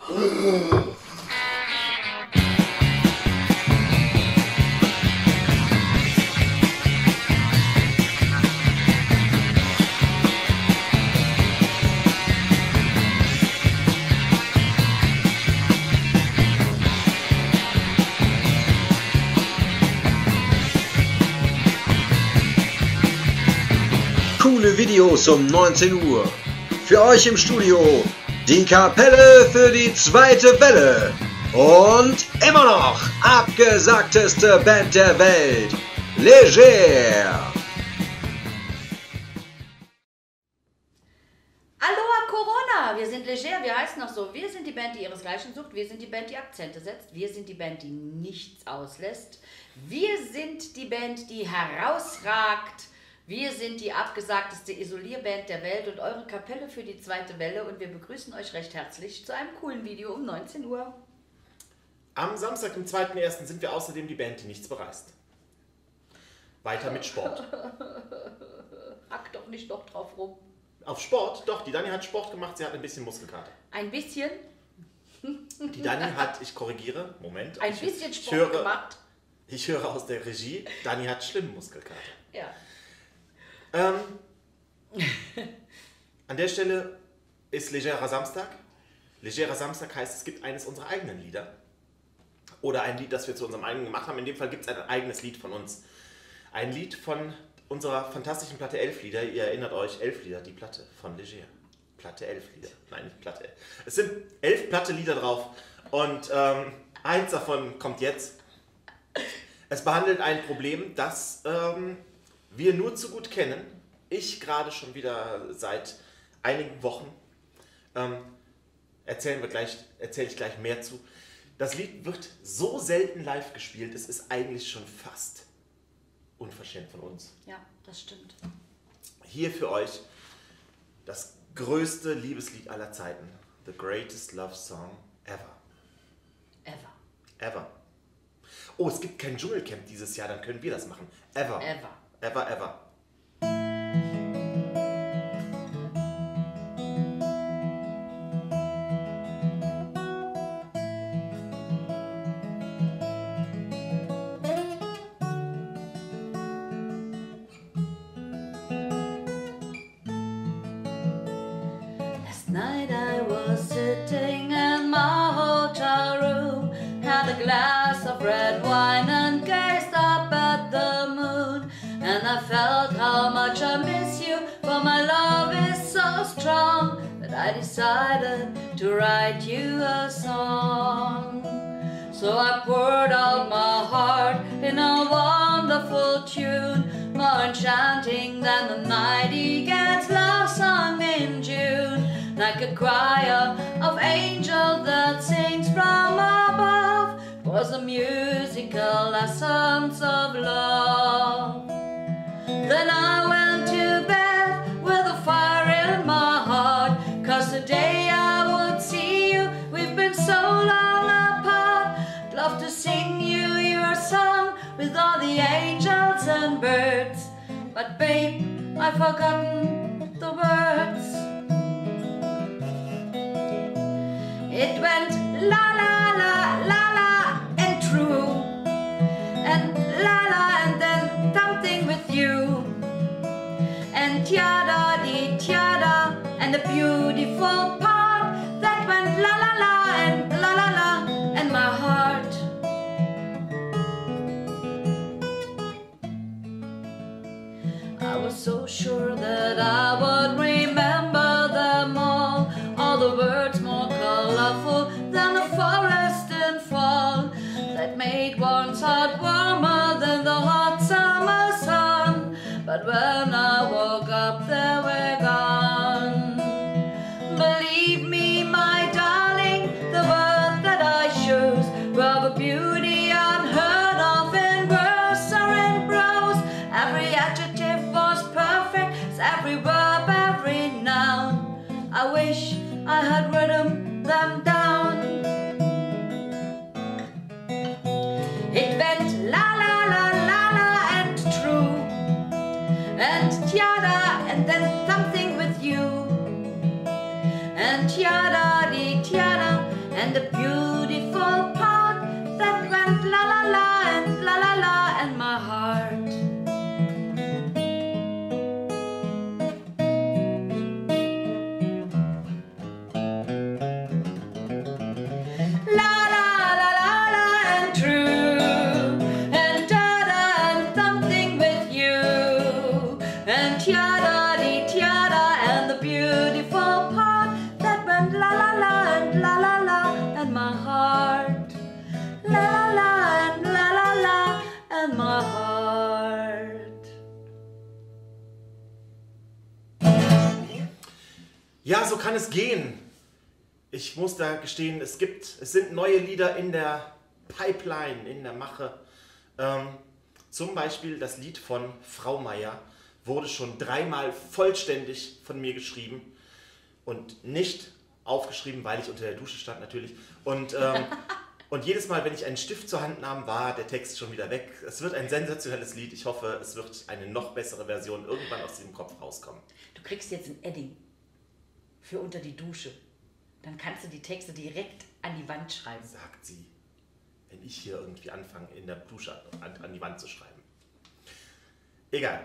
Coole Videos um 19 Uhr. Für euch im Studio die Kapelle für die zweite Welle. Und immer noch abgesagteste Band der Welt, Leger. Aloha Corona, wir sind Leger, wir heißen noch so. Wir sind die Band, die ihresgleichen sucht. Wir sind die Band, die Akzente setzt. Wir sind die Band, die nichts auslässt. Wir sind die Band, die herausragt. Wir sind die abgesagteste Isolierband der Welt und eure Kapelle für die zweite Welle und wir begrüßen euch recht herzlich zu einem coolen Video um 19 Uhr. Am Samstag, dem 2.1. sind wir außerdem die Band, die nichts bereist. Weiter mit Sport. Hack doch nicht noch drauf rum. Auf Sport? Doch, die Dani hat Sport gemacht, sie hat ein bisschen Muskelkater. Ein bisschen? Die Dani hat, ich korrigiere, Moment. Ein bisschen Sport gemacht. Ich höre aus der Regie, Dani hat schlimmen Muskelkater. Ja. An der Stelle ist Legerer Samstag. Legerer Samstag heißt, es gibt eines unserer eigenen Lieder. Oder ein Lied, das wir zu unserem eigenen gemacht haben. In dem Fall gibt es ein eigenes Lied von uns. Ein Lied von unserer fantastischen Platte Elflieder. Ihr erinnert euch, Elflieder, die Platte von Leger. Platte Elflieder. Nein, nicht Platte Elf. Es sind 11 Platte-Lieder drauf. Und eins davon kommt jetzt. Es behandelt ein Problem, das wir nur zu gut kennen. Ich gerade schon wieder seit einigen Wochen. Erzähle ich gleich mehr zu. Das Lied wird so selten live gespielt, es ist eigentlich schon fast unverschämt von uns. Ja, das stimmt. Hier für euch das größte Liebeslied aller Zeiten. The greatest love song ever. Ever. Ever. Oh, es gibt kein Dschungelcamp dieses Jahr, dann können wir das machen. Ever. Ever. Ever, ever. Last night I was sitting in my hotel room, had a glass of red wine and gazed up at the moon. And I felt how much I miss you, for my love is so strong that I decided to write you a song. So I poured out my heart in a wonderful tune, more enchanting than the nightingale's love song in June. Like a choir of angels that sings from above, was the musical essence of love. Then I went to bed with a fire in my heart, 'cause today I would see you, we've been so long apart. I'd love to sing you your song with all the angels and birds, but babe, I've forgotten the words. It went la la la la la and true, and la la and then something with you, and tiada di tiada, and a beautiful part that went la la la and la la la and my heart. I was so sure that I would remember them all the words more colorful than the forest in fall, that made one's heart warmer than the hot summer sun. But when I woke up, they were gone. Believe me, my darling, the word that I chose were of a beauty unheard of in verse or in prose. Every adjective was perfect, every verb, every noun. I wish I had written them down. It went la la la la la and true, and tiada and then something with you, and tiada di tiada and the beautiful part that went la la la and la la la and my heart. La la la la la and true and da-da and something with you and tiada-dee-tiada and the beautiful part that went la la la and la la la and my heart. La la la and la la la and my heart. Ja, so kann es gehen. Ich muss da gestehen, es sind neue Lieder in der Pipeline, in der Mache. Zum Beispiel das Lied von Frau Meier wurde schon 3-mal vollständig von mir geschrieben und nicht aufgeschrieben, weil ich unter der Dusche stand natürlich. Und jedes Mal, wenn ich einen Stift zur Hand nahm, war der Text schon wieder weg. Es wird ein sensationelles Lied. Ich hoffe, es wird eine noch bessere Version irgendwann aus diesem Kopf rauskommen. Du kriegst jetzt ein Edding für unter die Dusche. Dann kannst du die Texte direkt an die Wand schreiben. Sagt sie, wenn ich hier irgendwie anfange, in der Dusche an die Wand zu schreiben. Egal.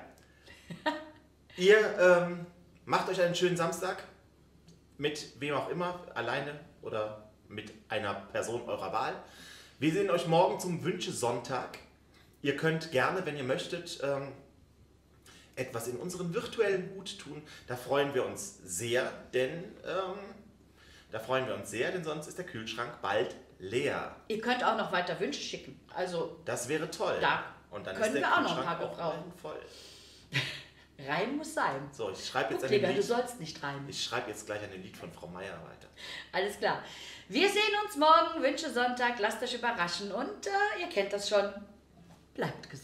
Ihr macht euch einen schönen Samstag. Mit wem auch immer, alleine oder mit einer Person eurer Wahl. Wir sehen euch morgen zum Wünsche-Sonntag. Ihr könnt gerne, wenn ihr möchtet, etwas in unseren virtuellen Hut tun. Da freuen wir uns sehr, denn sonst ist der Kühlschrank bald leer. Ihr könnt auch noch weiter Wünsche schicken. Also das wäre toll. Da und dann können ist der wir auch noch ein Kühlschrank paar auch gebrauchen. voll. Rein muss sein. So, ich schreibe jetzt Digga, du sollst nicht rein. Ich schreibe jetzt gleich ein Lied von Frau Meier weiter. Alles klar. Wir sehen uns morgen, Wünsche Sonntag, lasst euch überraschen und ihr kennt das schon. Bleibt gesund.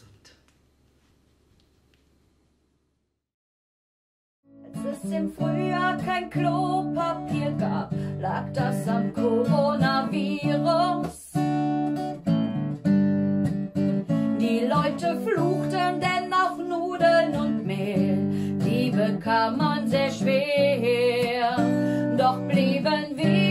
Als es im Frühjahr kein Klopapier gab, lag das am Coronavirus. Die Leute fluchten denn auf Nudeln und Mehl, die bekam man sehr schwer, doch blieben wir